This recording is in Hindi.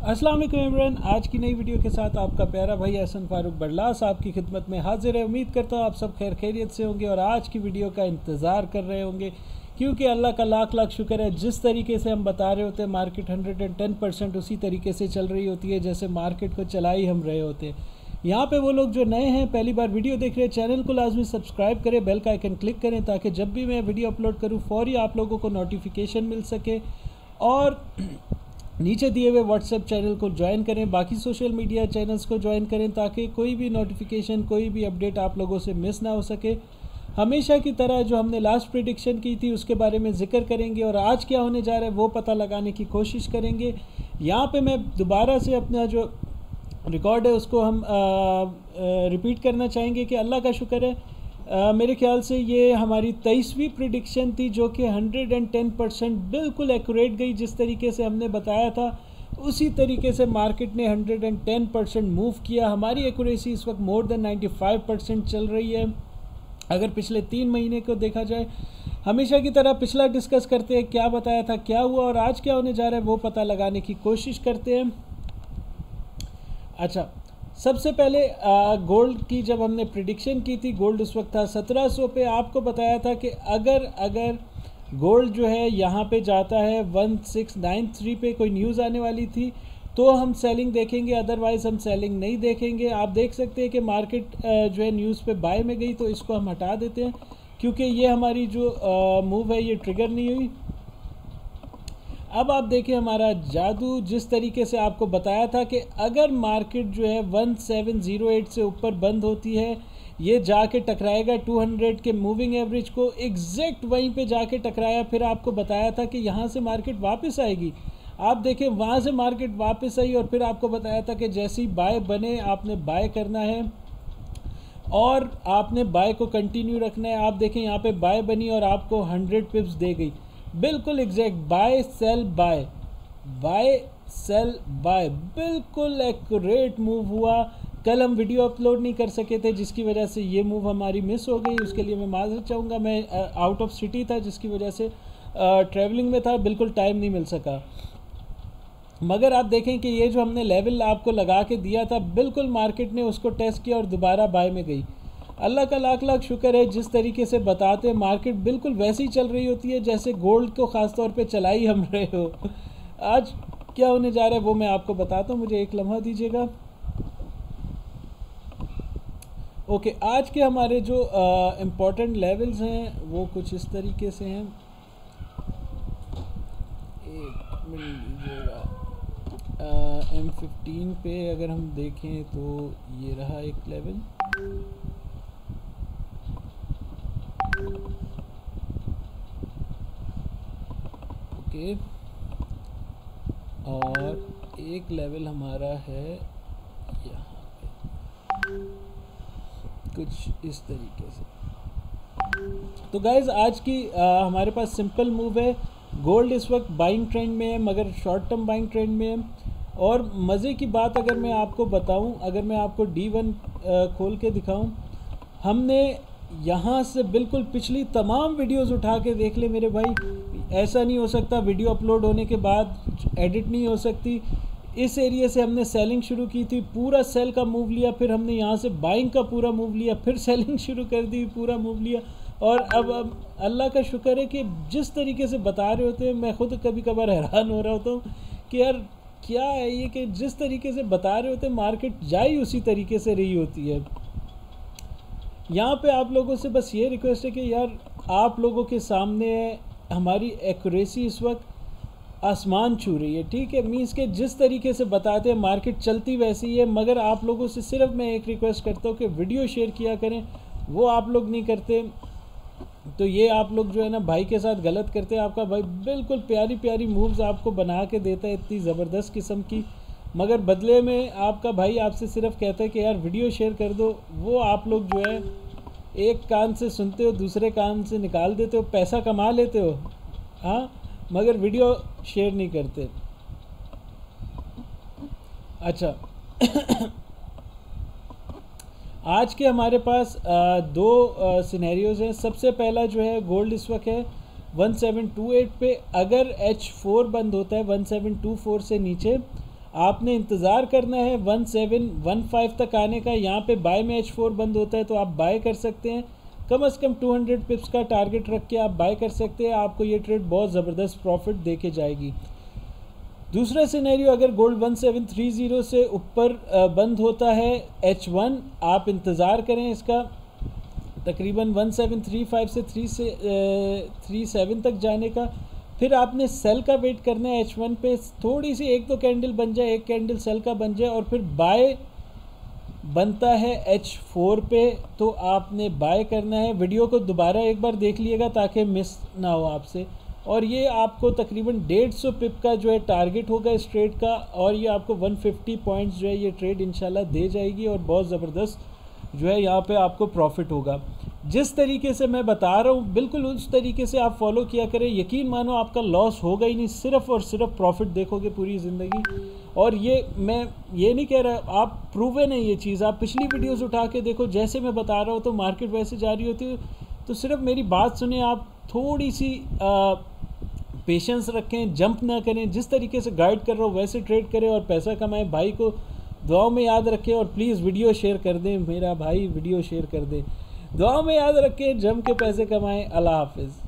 अस्सलाम वालेकुम एवरीवन। आज की नई वीडियो के साथ आपका प्यारा भाई एहसन फारूक बरलास आपकी खिदमत में हाजिर है। उम्मीद करता हूँ आप सब खैर खैरियत से होंगे और आज की वीडियो का इंतज़ार कर रहे होंगे, क्योंकि अल्लाह का लाख लाख शुक्र है, जिस तरीके से हम बता रहे होते हैं मार्केट 110% उसी तरीके से चल रही होती है जैसे मार्केट को चला ही हम रहे होते हैं। यहाँ पे वो लोग जो नए हैं, पहली बार वीडियो देख रहे हैं, चैनल को लाजमी सब्सक्राइब करें, बेल का आइकन क्लिक करें ताकि जब भी मैं वीडियो अपलोड करूँ फौरी आप लोगों को नोटिफिकेशन मिल सके। और नीचे दिए हुए व्हाट्सएप चैनल को ज्वाइन करें, बाकी सोशल मीडिया चैनल्स को ज्वाइन करें ताकि कोई भी नोटिफिकेशन, कोई भी अपडेट आप लोगों से मिस ना हो सके। हमेशा की तरह जो हमने लास्ट प्रेडिक्शन की थी उसके बारे में ज़िक्र करेंगे और आज क्या होने जा रहा है वो पता लगाने की कोशिश करेंगे। यहाँ पे मैं दोबारा से अपना जो रिकॉर्ड है उसको हम रिपीट करना चाहेंगे कि अल्लाह का शुक्र है, मेरे ख्याल से ये हमारी 23वीं प्रेडिक्शन थी जो कि 110% बिल्कुल एक्यूरेट गई। जिस तरीके से हमने बताया था उसी तरीके से मार्केट ने 110% मूव किया। हमारी एक्यूरेसी इस वक्त मोर देन 95% चल रही है। अगर पिछले 3 महीने को देखा जाए, हमेशा की तरह पिछला डिस्कस करते हैं, क्या बताया था, क्या हुआ और आज क्या होने जा रहा है वो पता लगाने की कोशिश करते हैं। अच्छा, सबसे पहले गोल्ड की जब हमने प्रिडिक्शन की थी, गोल्ड उस वक्त था 1700 पे। आपको बताया था कि अगर गोल्ड जो है यहाँ पे जाता है 1693 पे, कोई न्यूज़ आने वाली थी तो हम सेलिंग देखेंगे, अदरवाइज़ हम सेलिंग नहीं देखेंगे। आप देख सकते हैं कि मार्केट जो है न्यूज़ पे बाय में गई, तो इसको हम हटा देते हैं क्योंकि ये हमारी जो मूव है ये ट्रिगर नहीं हुई। अब आप देखें हमारा जादू, जिस तरीके से आपको बताया था कि अगर मार्केट जो है 1708 से ऊपर बंद होती है, ये जाके टकराएगा 200 के मूविंग एवरेज को, एग्जैक्ट वहीं पे जाके टकराया। फिर आपको बताया था कि यहाँ से मार्केट वापस आएगी। आप देखें वहाँ से मार्केट वापस आई और फिर आपको बताया था कि जैसे ही बाय बने आपने बाय करना है और आपने बाय को कंटिन्यू रखना है। आप देखें यहाँ पे बाय बनी और आपको 100 पिप्स दे गई, बिल्कुल exact buy sell buy, buy sell buy, बिल्कुल एक्यूरेट मूव हुआ। कल हम वीडियो अपलोड नहीं कर सके थे जिसकी वजह से ये मूव हमारी मिस हो गई, उसके लिए मैं माज़रत चाहूँगा। मैं आउट ऑफ सिटी था जिसकी वजह से ट्रैवलिंग में था, बिल्कुल टाइम नहीं मिल सका। मगर आप देखें कि ये जो हमने लेवल आपको लगा के दिया था, बिल्कुल मार्केट ने उसको टेस्ट किया और दोबारा बाय में गई। अल्लाह का लाख लाख शुक्र है, जिस तरीके से बताते हैं मार्केट बिल्कुल वैसी ही चल रही होती है जैसे गोल्ड को ख़ास तौर पे चला ही हम रहे हो। आज क्या होने जा रहा है वो मैं आपको बताता हूँ, मुझे एक लम्हा दीजिएगा। ओके, आज के हमारे जो इम्पोर्टेंट लेवल्स हैं वो कुछ इस तरीके से हैं। एक मिनट दीजिएगा। M15 पे अगर हम देखें तो ये रहा एक लेवल, ओके, और एक लेवल हमारा है यहाँ पे कुछ इस तरीके से। तो गाइज आज की हमारे पास सिंपल मूव है। गोल्ड इस वक्त बाइंग ट्रेंड में है, मगर शॉर्ट टर्म बाइंग ट्रेंड में है। और मज़े की बात अगर मैं आपको बताऊं, अगर मैं आपको D1 खोल के दिखाऊं, हमने यहाँ से बिल्कुल पिछली तमाम वीडियोस उठा के देख ले मेरे भाई। ऐसा नहीं हो सकता वीडियो अपलोड होने के बाद एडिट नहीं हो सकती। इस एरिया से हमने सेलिंग शुरू की थी, पूरा सेल का मूव लिया, फिर हमने यहाँ से बाइंग का पूरा मूव लिया, फिर सेलिंग शुरू कर दी, पूरा मूव लिया। और अब अल्लाह का शुक्र है कि जिस तरीके से बता रहे होते हैं, मैं ख़ुद कभी कभार हैरान हो रहा होता हूँ कि यार क्या है ये, कि जिस तरीके से बता रहे होते हैं मार्केट जाई उसी तरीके से रही होती है। यहाँ पे आप लोगों से बस ये रिक्वेस्ट है कि यार आप लोगों के सामने हमारी एक्यूरेसी इस वक्त आसमान छू रही है, ठीक है। मीन्स के जिस तरीके से बताते हैं मार्केट चलती वैसी ही है, मगर आप लोगों से सिर्फ मैं एक रिक्वेस्ट करता हूँ कि वीडियो शेयर किया करें, वो आप लोग नहीं करते। तो ये आप लोग जो है ना भाई के साथ गलत करते हैं। आपका भाई बिल्कुल प्यारी प्यारी मूव्स आपको बना के देता है, इतनी ज़बरदस्त किस्म की, मगर बदले में आपका भाई आपसे सिर्फ कहता है कि यार वीडियो शेयर कर दो। वो आप लोग जो है एक कान से सुनते हो, दूसरे कान से निकाल देते हो, पैसा कमा लेते हो, हाँ, मगर वीडियो शेयर नहीं करते। अच्छा आज के हमारे पास दो सिनेरियोज़ हैं। सबसे पहला जो है गोल्ड इस वक्त है 1728 पे। अगर H4 बंद होता है 1724 से नीचे, आपने इंतज़ार करना है 1715 तक आने का। यहाँ पे बाय में H4 बंद होता है तो आप बाय कर सकते हैं। कम से कम 200 पिप्स का टारगेट रख के आप बाय कर सकते हैं। आपको ये ट्रेड बहुत ज़बरदस्त प्रॉफिट दे के जाएगी। दूसरा सिनेरियो, अगर गोल्ड 1730 से ऊपर बंद होता है H1, आप इंतज़ार करें इसका तकरीबन 1735 से 37 तक जाने का। फिर आपने सेल का वेट करना है H1 पे, थोड़ी सी एक दो कैंडल बन जाए, एक कैंडल सेल का बन जाए, और फिर बाय बनता है H4 पे तो आपने बाय करना है। वीडियो को दोबारा एक बार देख लीजिएगा ताकि मिस ना हो आपसे। और ये आपको तकरीबन 150 पिप का जो है टारगेट होगा इस ट्रेड का, और ये आपको 150 पॉइंट्स जो है ये ट्रेड इंशाल्लाह दे जाएगी, और बहुत ज़बरदस्त जो है यहाँ पे आपको प्रॉफिट होगा। जिस तरीके से मैं बता रहा हूँ बिल्कुल उस तरीके से आप फॉलो किया करें, यकीन मानो आपका लॉस होगा ही नहीं, सिर्फ़ और सिर्फ प्रॉफिट देखोगे पूरी ज़िंदगी। और ये मैं ये नहीं कह रहा, आप प्रूवन है ये चीज़, आप पिछली वीडियोस उठा के देखो, जैसे मैं बता रहा हूँ तो मार्केट वैसे जा रही होती है। तो सिर्फ मेरी बात सुने, आप थोड़ी सी पेशेंस रखें, जंप ना करें, जिस तरीके से गाइड कर रहा हूँ वैसे ट्रेड करें और पैसा कमाएं। भाई को दुआओं में याद रखें, और प्लीज़ वीडियो शेयर कर दें, मेरा भाई वीडियो शेयर कर दें, दुआओं में याद रखें, जम के पैसे कमाएं। अल्लाह हाफिज़।